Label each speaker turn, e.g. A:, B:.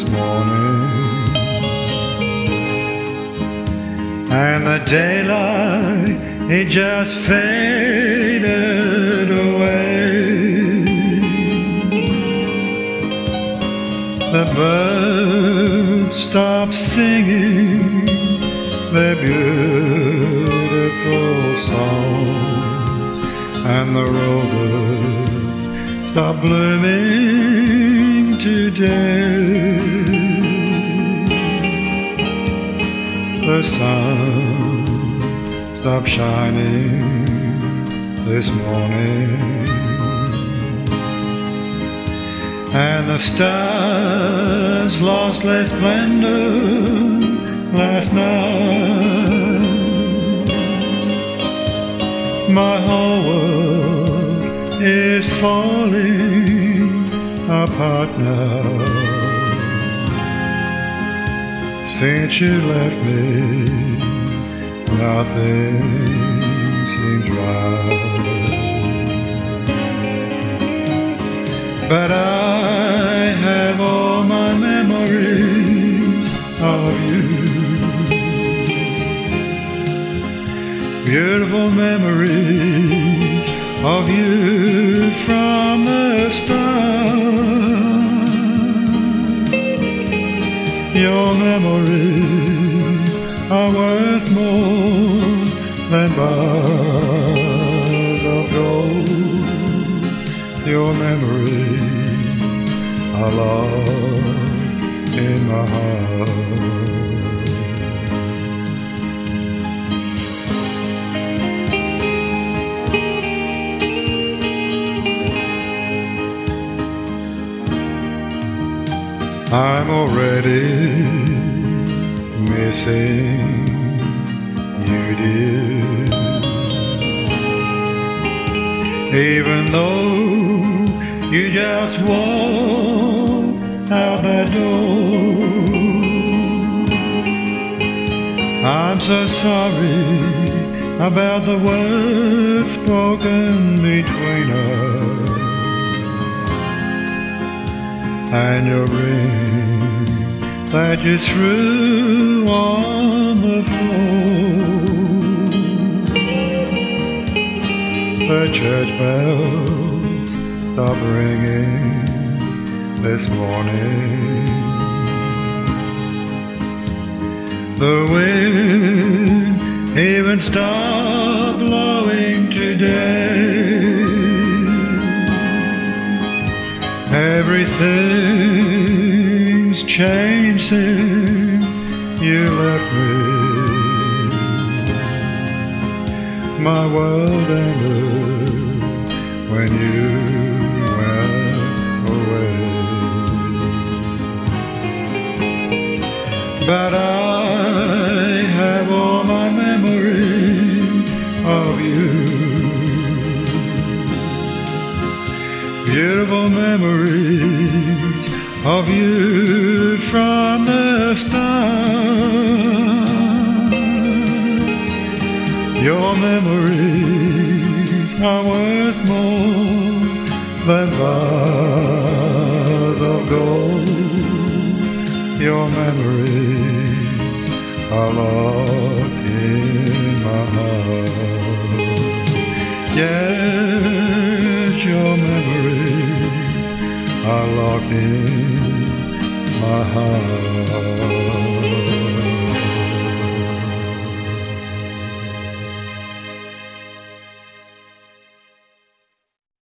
A: morning, and the daylight, it just faded away. The birds stopped singing their beautiful songs, and the roses stopped blooming today. The sun stopped shining this morning, and the stars lost their splendor last night. My whole world is falling apart now, since you left me. Nothing seems right, but I have all my memories of you, beautiful memories of you from the start. Your memories are worth more than bars of gold. Your memories are lost in my heart. I'm already missing you, dear, even though you just walked out that door. I'm so sorry about the words spoken between us, and your ring that you threw on the floor. The church bells stopped ringing this morning. The wind even stopped blowing today. Everything's changed since you left me. My world ended when you went away, but I have all my memories of you, beautiful memories of you from the start. Your memories are worth more than bars of gold. Your memories are locked in my heart. Yes, your memories are locked in my heart.